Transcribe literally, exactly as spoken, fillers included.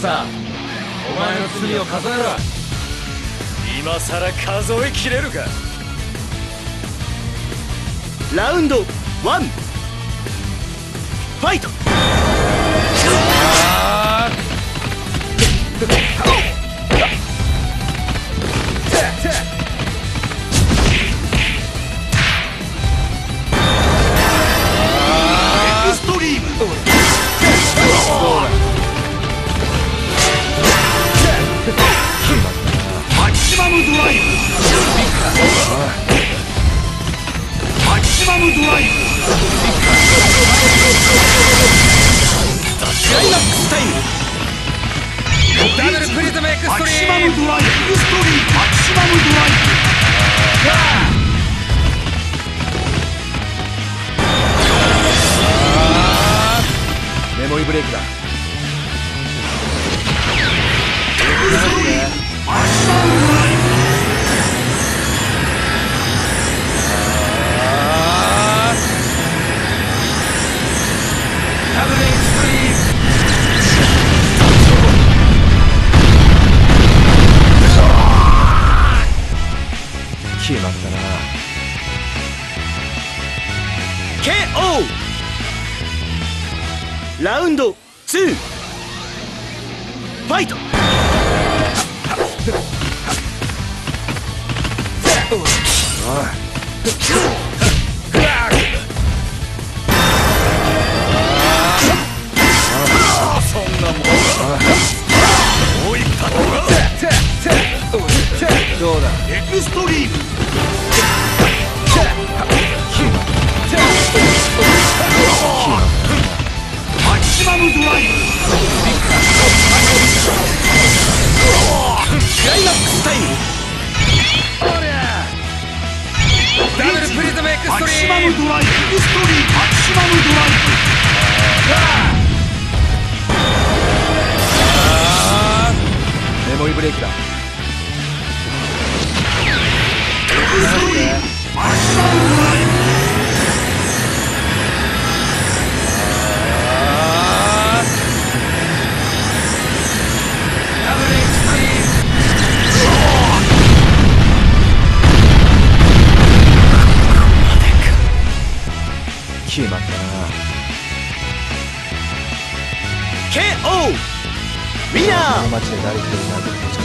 さ、お前の罪を数えろ。今さら数えきれるか。 ラウンドワン、ファイト。エクストリーム。マキシマムドライブ。マキシマムドライブ。クライマックスタイム。 ダブルプリズムエクストリーム。 マキシマムドライブ。エクストリーム。マキシマムドライブ。メモリブレイクだ。エクストリーム。マキシマムドライブ。 ダブルエクストリーム。決まったな。 ケーオー。 ラウンドツー、ファイト。 そんなもんどうだ。 エクストリーム。マキシマムドライブ。クライマックスタイム。 ダブルプリズムエクストリーム。 マキシマムドライブ。エクストリーム。マキシマムドライブ。 メモリブレイクだ。 エクストリーム。マキシマムドライブ。 ダブルエクストリーム。決まったな。 ケーオー。ウィナー。 この街で誰一人殴ること